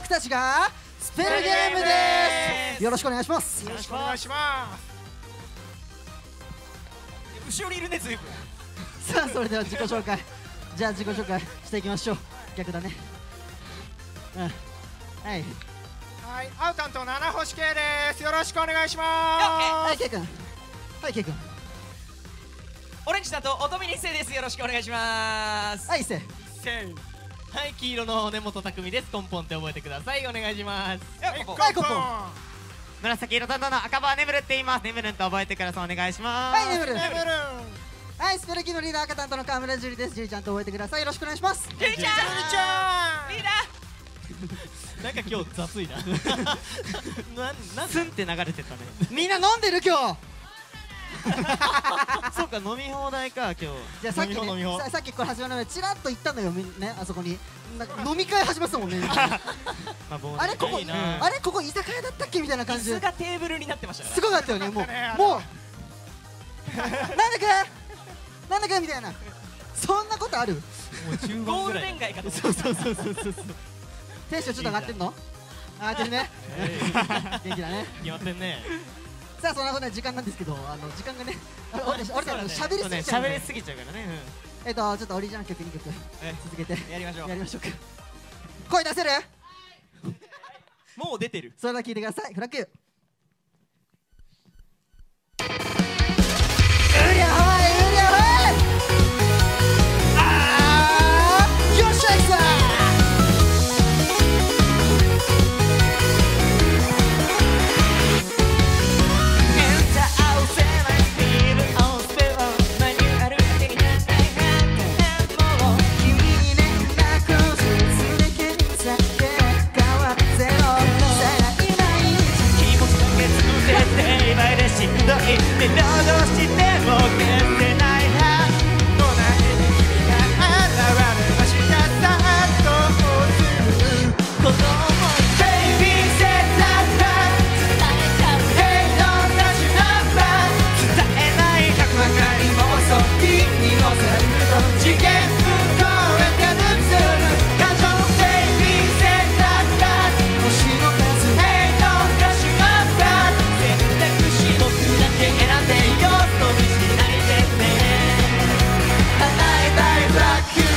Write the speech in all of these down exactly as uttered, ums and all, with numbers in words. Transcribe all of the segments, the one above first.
たちがスペルゲームです。よろしくお願いします。 よろしくお願いします。 後ろにいるね、ずいぶん。 さあ、それでは自己紹介、じゃあ自己紹介していきましょう。逆だね。うん、はいはい、アウタンと七星系です。よろしくお願いします。 はい、ケイ君。はい、ケイ君。 オレンジ担当乙女日生です。よろしくお願いします。 はい、せせい。 はい、黄色の根本匠です。コンポンって覚えてください。お願いします。 はい、 はい、コンポン。 紫色担当の赤羽ねむるって言います。ねむるんと覚えてください。お願いします。 はい、ねむるん。 ねむるん。 はい、スペルキのリーダー赤担当の川村樹里です。樹里ちゃんと覚えてください。よろしくお願いします。 樹里ちゃん。 樹里ちゃん。 リーダー。なんか今日雑いな。なん、なん、 スンって流れてたね。 みんな飲んでる今日。 そうか、飲み放題か今日。 じゃあさっきね、ささっきこれ始まる前チラッと言ったのよ、みね、あそこになんか飲み会始まってたもんね。あれここ、あれここ居酒屋だったっけみたいな感じで。 椅子がテーブルになってましたから。 すごかったよね、もうもうなんだかなんだかみたいな。そんなことある？ ゴールデン街かと。 そうそうそうそうそう。テンションちょっと上がってんの？上がってるね。元気だね。 決まってんね。 さあ、そんなことない時間なんですけど、あの時間がね、俺たち喋りすぎちゃう。 喋りすぎちゃうからね。 えっとちょっとオリジナル曲にきょく続けてやりましょう。 やりましょうか。声出せる？ もう出てる。 それでは聞いてください。フラッグ。 で労働しても消せないはもうない君が現れましたさあどうするこの想い Baby said that伝えちゃう Hey don't touch the back 伝えない百万回妄想君のセルと次元不公演が抜きする感情 Baby said that 星の数 Hey don't touch the back 選択肢僕だけ選んでよ飛びしないでね叶えたい Black You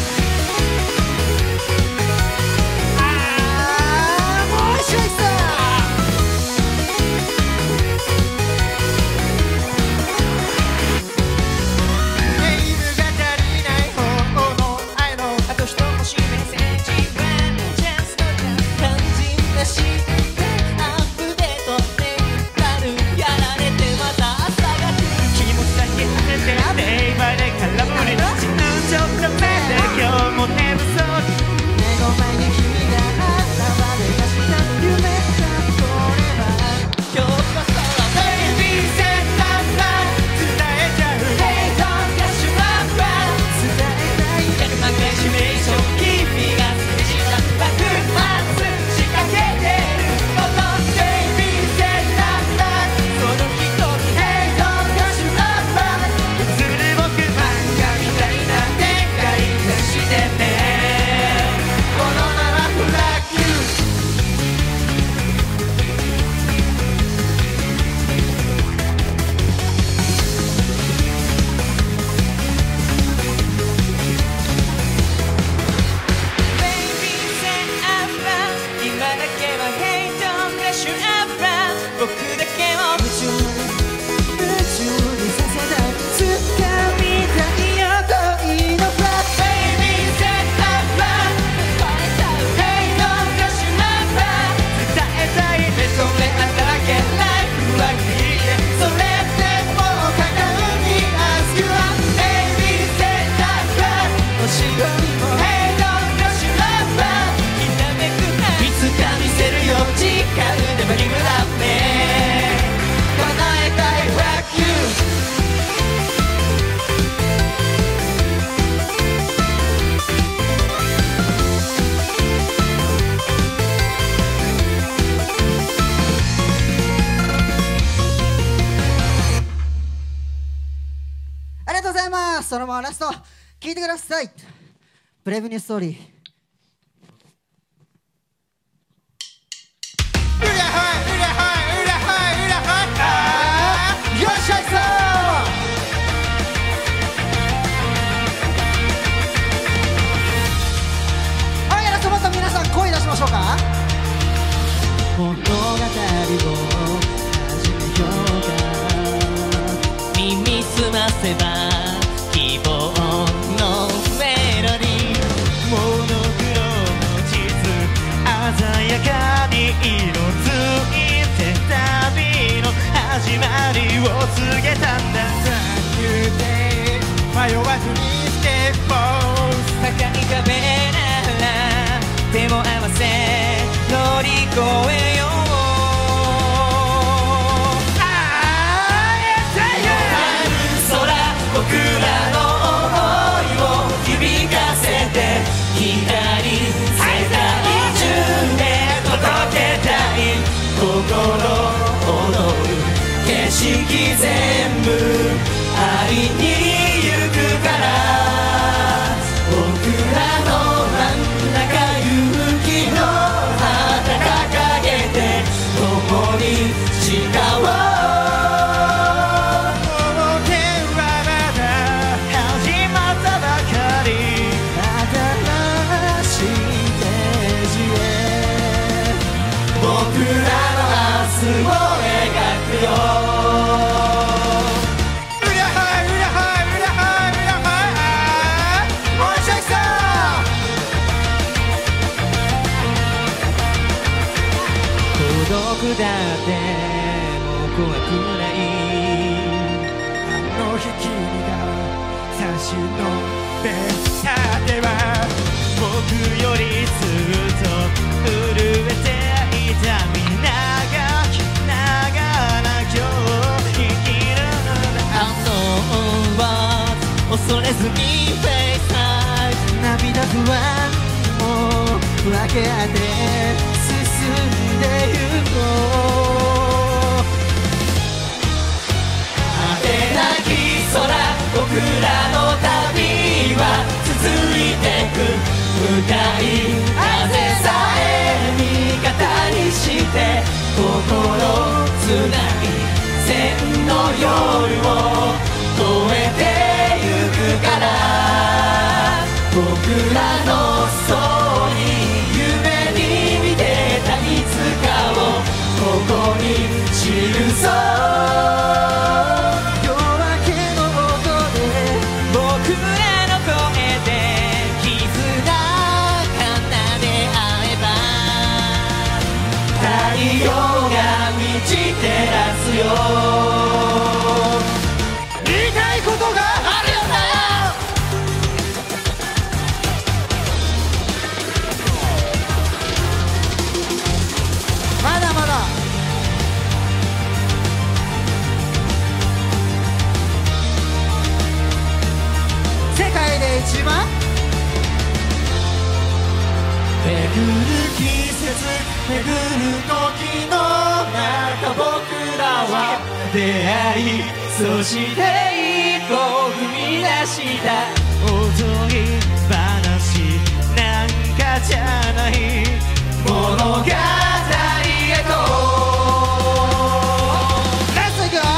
あーもう一緒にさネイルが足りない方の愛のあと一押しメッセージ When the chance to die 肝心なしアップデートでなるやられてまた朝が来る気持ちだけ当ててデイバイで空振り死ぬちょっと目で今日も寝不足目の前に君が現れました夢だこれは今日こそは Baby said that 伝えちゃう Hey don't catch my breath 伝えない百万回シミュレーション君が好きした爆発仕掛けてること Baby said that その瞳 Hey don't catch my breath 映る僕漫画みたいな展開出してねこのまま Black You Baby said I'm fast 今だけは Hey don't rush your around 僕だけを夢中夢中にさせたい掴みたいよ恋のフラッグ Baby said I'm fast 伝えちゃう Hey don't rush your around 伝えたい目と目あっただけ Life は聞いてそれってもうかかるに Ask you out Baby said I'm fast 星よりも Hey don't rush your around きらめくないつか見せるよ時間でも夢だね叶えたい Black You ありがとうございます。そのままラスト聞いてください。ブレイブニューストーリー。 告げたんだ。 迷わずにステップ高い壁なら手も合わせ乗り越えよう。僕らの想いを響かせて光世界中で届けたい。心躍る景色全部会いに行くから。僕らの真ん中勇気の旗掲げて共に誓おう。だってもう怖くない。 あの日君が差し伸べた手は僕よりずっと震えていた。みんなが長な今日生きるのだ。あのは恐れずにフェイスタイム涙不安を分け合って進んでゆこう。果てなき空僕らの旅は続いてく。深い風さえ味方にして心つない千の夜を越えてゆくから。僕らのストーリー夢に見てたいつかをここに記そう。夜明けの音で僕らの声で絆奏で合えば太陽が満ち照らすよ。言いたいことがあるよな。 まだまだ世界で一番巡る季節巡る時の中僕らは出会いそして一歩踏み出した踊り話なんかじゃない物語へと。 ラストいくよ。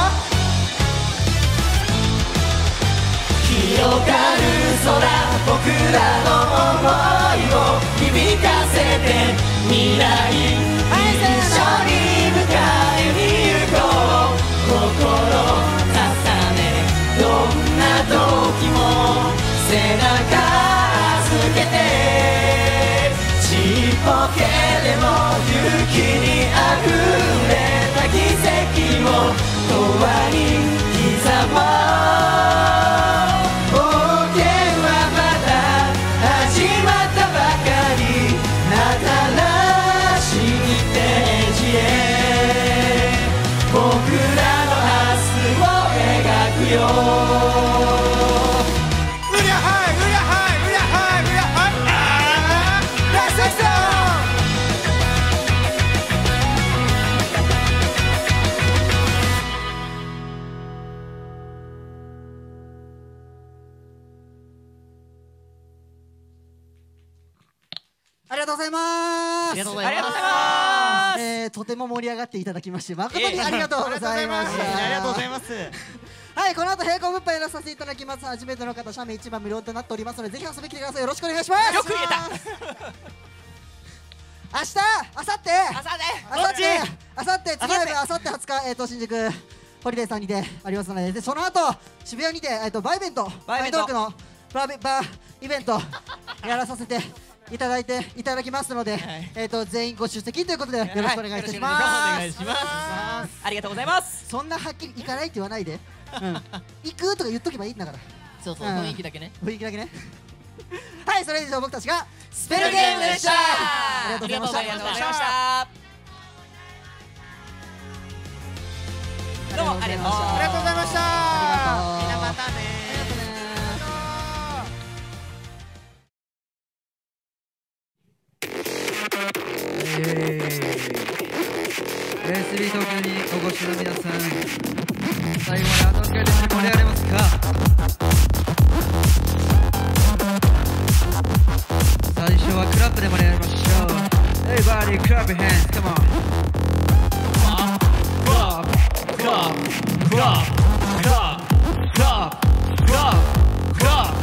広がる空僕らの想いを響かせて未来一緒に迎えに行こう。心重ねどんな時も背中預けてちっぽけでも勇気にあふれた奇跡を永遠に刻もう。僕らの明日を描くよ。うりゃはいうりゃはいうりゃはいうりゃはいあーラストストありがとうございます。 ありがとうございます。 ありがとうございます。 えー、とても盛り上がっていただきまして誠にありがとうございました。 ありがとうございます。 はい、この後並行物販やらさせていただきます。初めての方、写メいちまん無料となっておりますので、ぜひ遊びに来てください。よろしくお願いします。 よく言えた。 明日、明後日、 朝で明後日、明後日、次のライブ、明後日はつか、えっと新宿ホリデーさんにてありますので、でその後渋谷にてえっとバーイベント、 バーイベントバーイベントのバーベバーイベントやらさせていただいていただきますので、えっと全員ご出席ということでよろしくお願いいたします。 お願いします。 ありがとうございます。 そんなはっきり行かないって言わないで、行くとか言っとけばいいんだから。 そうそう、雰囲気だけね。 雰囲気だけね。はい、それ以上僕たちがスペルゲームでした。 ありがとうございました。 ありがとうございました。どうもありがとうございました。ありがとうございました。みんなまたね。 エーエスビー 東京にお越しの皆さん、最後までアンダースカイで一緒に盛り上がれますか？最初はクラップで盛り上がりましょう。 Everybody clap your hands, come on. Clap, clap, clap, clap, clap, clap, clap.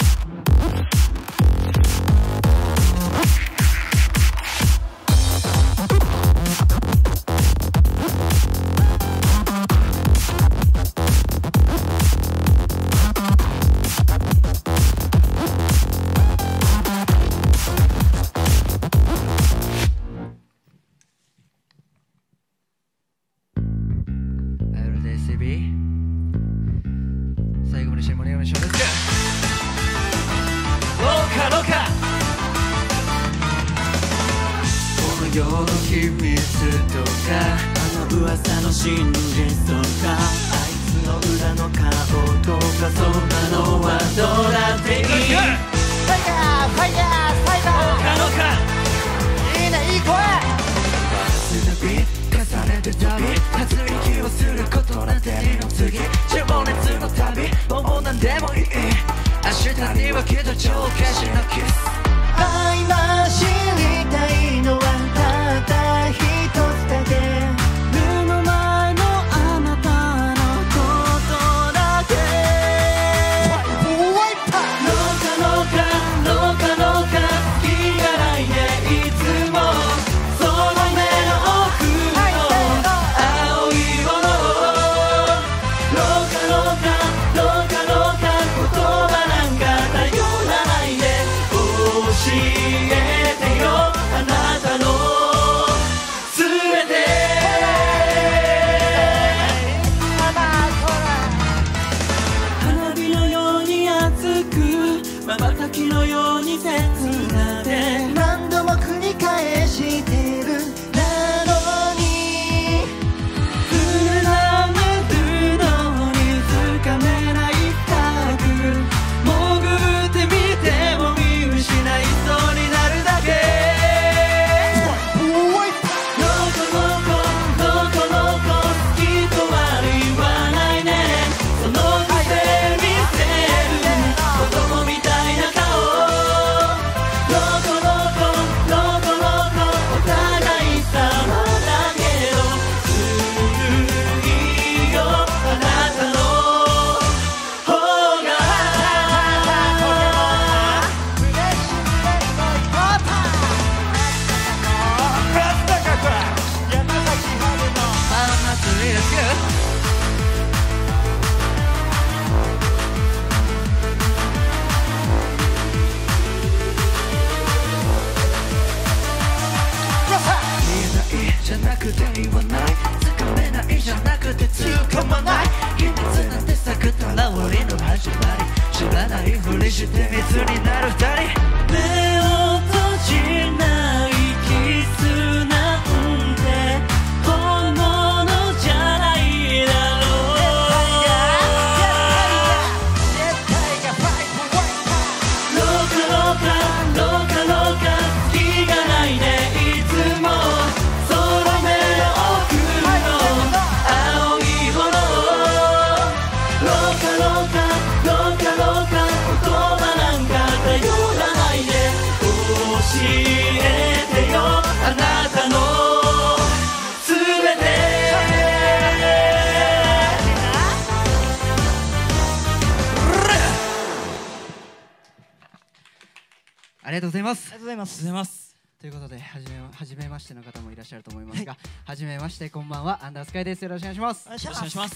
ありがとうございます。 ありがとうございます。ございます。 ということで、はじめはじめましての方もいらっしゃると思いますが、はじめまして、こんばんは、アンダースカイです。よろしくお願いします。 よろしくお願いします。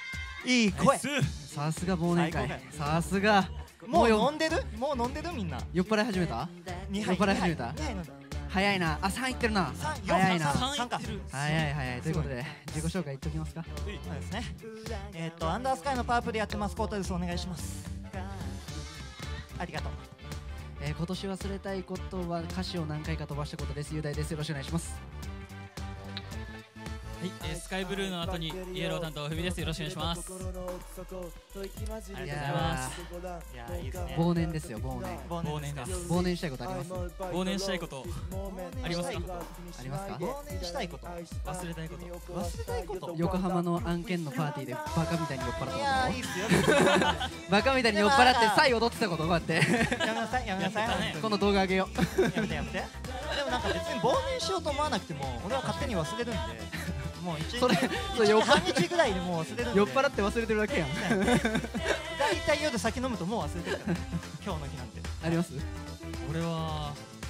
いい声。 さすが忘年会。さすが。 もう飲んでる？もう飲んでるみんな。 酔っ払い始めた？ に酔っ払い始めた？早いな。あ、さんいってるな。早いな。 さんか。 早い早い。ということで自己紹介言っておきますか。 そうですね。えっとアンダースカイのパープルやってます。コータです。お願いします。ありがとう。 えー、今年忘れたいことは歌詞を何回か飛ばしたことです。雄大です。よろしくお願いします。 はい、えー、スカイブルーの後にイエロー担当ふみです。よろしくお願いします。ありがとうございます。 いやいいですね。 忘年ですよ。忘年。 忘年です。 忘年したいことあります？ 忘年したいことありますか？ ありますか？ 忘年したいこと、 忘れたいこと、 忘れたいこと。 横浜の案件のパーティーでバカみたいに酔っ払ったこと。 いやいいっすよ。 バカみたいに酔っ払ってサイ踊ってたことこうやって。 やめなさいやめなさい。 この動画あげよう。 やめてやめて。でもなんか別に忘年しようと思わなくても俺は勝手に忘れるんで。もう一日半日ぐらいでもう忘れるんで。 酔っ払って忘れてるだけやん。 大体夜酒飲むともう忘れてるから今日の日なんて。 あります？ 俺は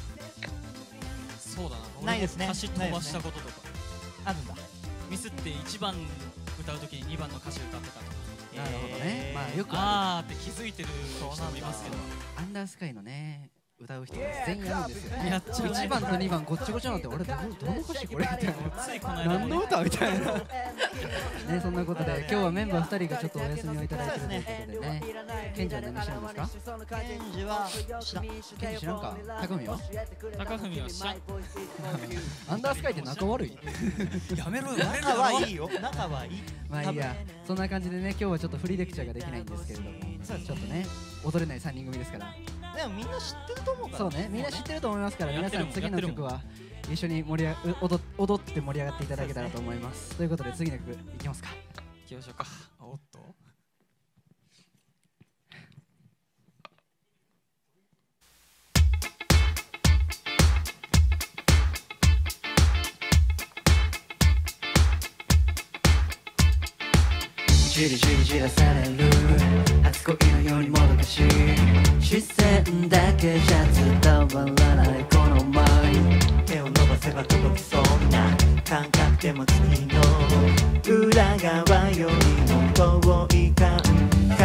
そうだな。 ないですね。 歌詞飛ばしたこととかあるんだ。 ミスっていちばん歌うときににばんの歌詞歌ってたとか。 なるほどね。まあよくあーって気づいてる人もいますけど、 アンダースカイのね歌う人が全員やるんですよね。 やっちゃうね。 いちばんとにばんごっちゃごちゃなって俺どの歌詞これみたいな。 ついこの間何の歌みたいな。ね、そんなことで今日はメンバーふたりがちょっとお休みをいただいてるということでね。ケンジは何してるんですか？ ケンジは知らん。 ケンジ知らんか？高文は？ 高文は知らん。 アンダースカイって仲悪い？ やめろよ。 仲はいいよ。仲はいい。 まあいいや。そんな感じでね、今日はちょっとフリーレクチャーができないんですけれども、ちょっとね踊れないさんにん組ですから。 でもみんな知ってると思うから。 そうね、みんな知ってると思いますから、皆さん次の曲は一緒に盛り上が踊踊って盛り上がっていただけたらと思います。ということで次の曲いきますか。 いきましょうか。おっと。 じりじりじらされる初恋のようにもどかしい視線だけじゃ伝わらないこの想い手を伸ばせば届きそうな感覚でも月の裏側よりも遠い感覚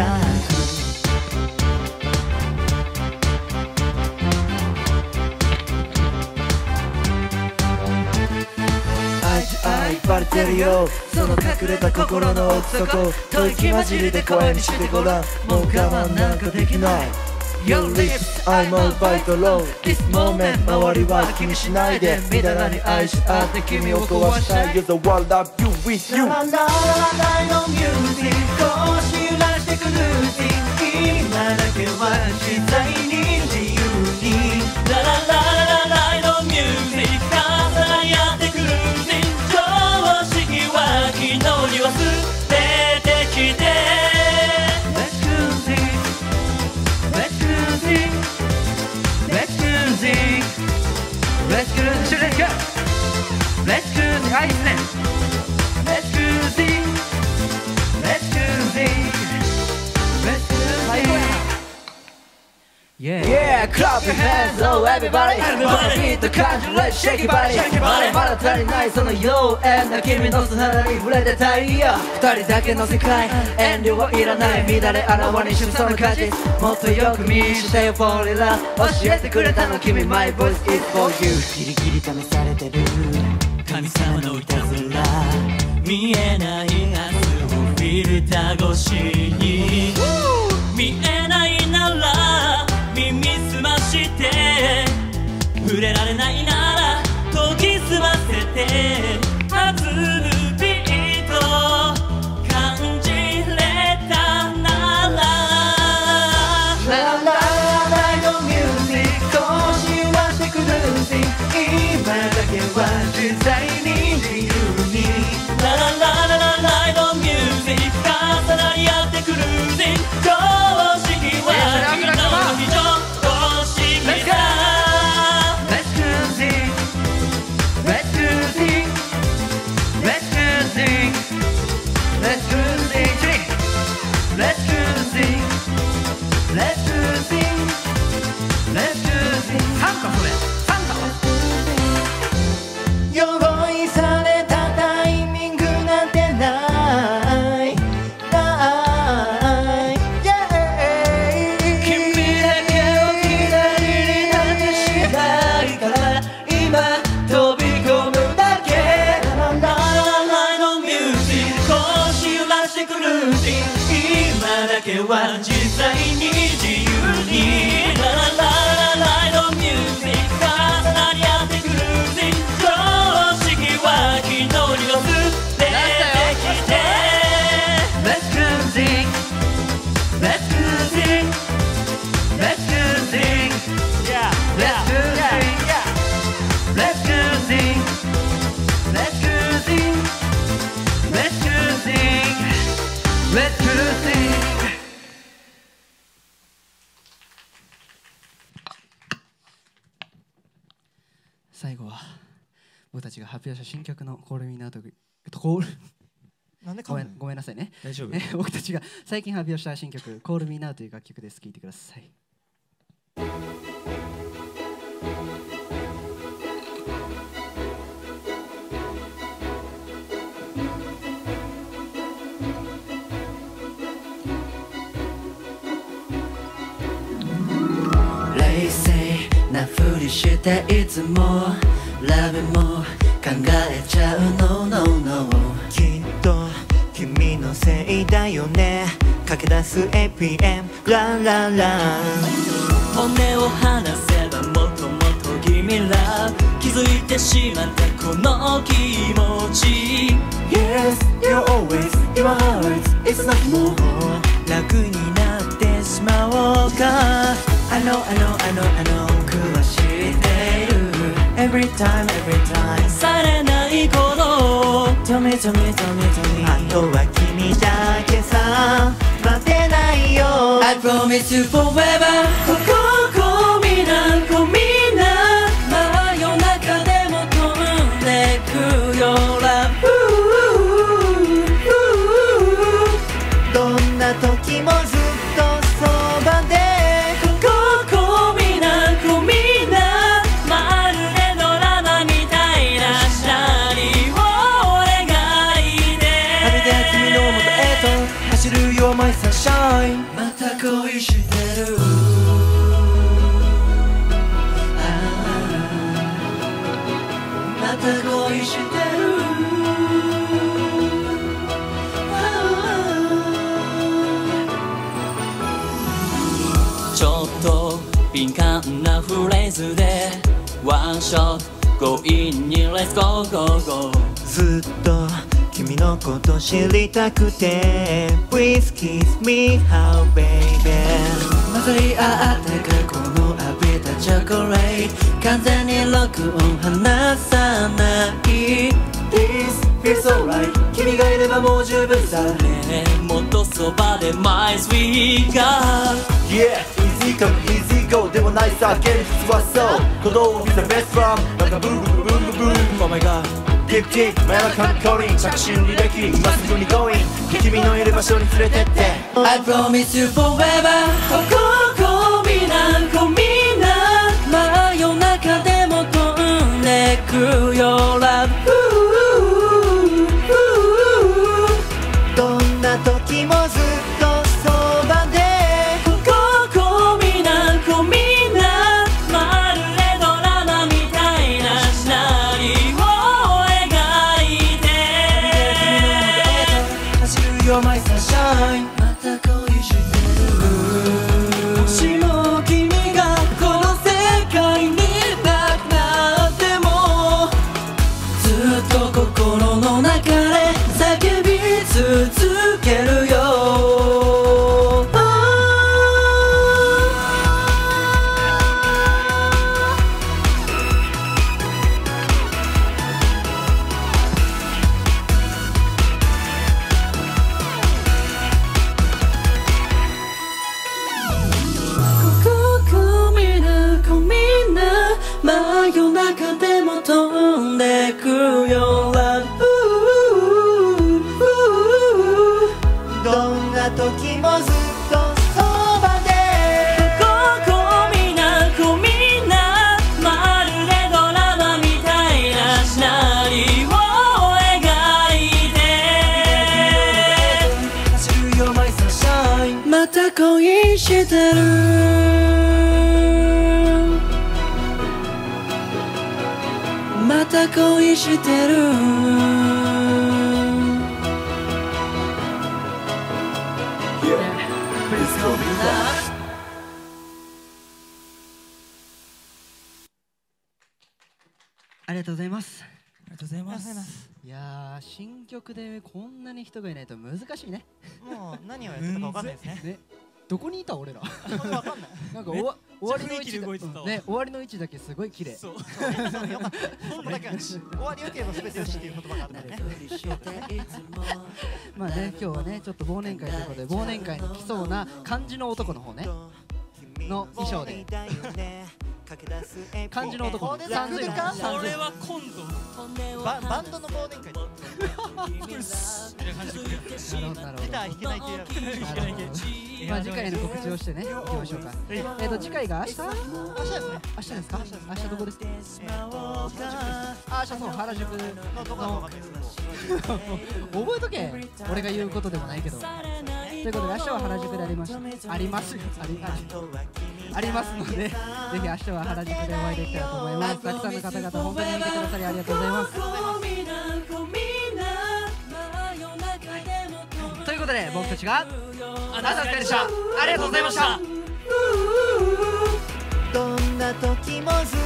愛バレてるよその隠れた心の奥底吐息混じりで声にしてごらんもう我慢なんかできない Your lips I'm all vital This moment 周りは気にしないでみだらに愛し合って君を壊したい You're the world of you with you ラララララのミュージックを知らしてくルーティン今だけは自在に自由にララララララのミュージック重なり合ってくルーティン常識は昨日に忘れてきて Let's music Let's music Let's music Let's music Let's go Let's music あいいっすね Let's music Let's music Let's music Yeah, yeah, clap your hands, oh everybody Wanna beat the country, let's shake your body まだ足りないその妖艶な君の素肌に触れてたいよ二人だけの世界遠慮はいらない乱れあらわにしてその価値もっとよく見してよ For it love 教えてくれたの君 My voice is for you ギリギリ試されてる神様のいたずら見えない明日をフィルター越しに見えないなら耳すまして触れられないなら研ぎ澄ませて弾むビート感じれたならララララのミュージックを知らせてくる今だけは自在に自由にララララララのミュージック重なり合ってくる常識は昨日の非常Let's go! Let's music Let's music Let's music Let's music Let's music Let's music Let's music 三かそれ三か鎧は実際に自由にララララライドミュージック重なり合ってクルージング常識は昨日にのす出てきて Let's cruising Let's cruising Let's cruising Yeah Let's cruising Let's cruising Let's cruising Let's cruising Let's cruising 最後は僕たちが発表した新曲の「コールミーナウト」コールなんでごめんごめんなさいね。 大丈夫？ え僕たちが最近発表した新曲「コールミーナウ」という楽曲です。聴いてください。 冷静なふりしていつもラブも考えちゃう No No No きっと君のせいだよね駆け出す エーピーエム ランランラン本音を話せばもっともっと君ら気づいてしまったこの気持ち Yes, you're always in my heart It's not more 楽になってしまおうか I know, I know, I know, I know 僕は知っている Every time, every time されないこと Tell me, tell me, tell me, tell me あとは君だけさ待てないよ I promise you forever こここみなこみな真夜中でも飛んでくよ Love どんな時もずっとそばでこここみなこみなまるでドラマみたいなシナリオを描いて晴れて君の元へと走る You're my sunshine また恋してるまた恋してるちょっと敏感なフレーズでワンショット強引に Let's go go go ずっと君のこと知りたくて Please kiss me how baby 混ざり合った過去の浴びたチョコレート完全に録音離さない This feels alright 君がいればもう十分さねえもっとそばで My sweet girl Yeah, easy come easy go でもないさ現実はそう鼓動 is the best from なんかブーブーブーブーブー Oh my god Deep deep 真夜中に降臨着信履歴今すぐに Going 君のいる場所に連れてって I promise you forever こここみなこみな真夜中でも飛んでくよ Love どんな時もずっとそばでこここみなこみなまるでドラマみたいなシナリオを描いて走る You're my sunshine また恋してるもしも君がこの世界になくなってもずっと心の中で叫び続けるよ真夜中でも飛んでくよ Love どんな時もずっとそばでここみなこみなまるでドラマみたいなシナリオを描いて走る You're my sunshine また恋してるまた恋してるありがとうございます。 ありがとうございます。 いやー、新曲でこんなに人がいないと難しいね。 もう何をやってたかわかんないですね。 ね、どこにいた俺ら。 わかんない。 なんか終わ終わりの位置だね、終わりの位置だけすごい綺麗。 そう。よかった。そこだけは終わりよければ全てよしっていう言葉があったね。 まあね、今日はねちょっと忘年会ということで忘年会に来そうな漢字の男の方ねの衣装で。漢字の男の三髄か。 これは今度ババンドの忘年会。 なるほどなるほど。 ギター弾けない系やる。 まあ次回の告知をしてね、行きましょうか。えっと次回が明日？明日ですね。明日ですか？明日どこですか？あ、明日そう原宿のどこの覚えとけ。俺が言うことでもないけど。ということで明日は原宿でありますありますありありますので、ぜひ明日は原宿でお会いできたらと思います。たくさんの方々本当に見てくださりありがとうございます。ということで僕たちがアナザースカイでした。ありがとうございました。 どんな時もず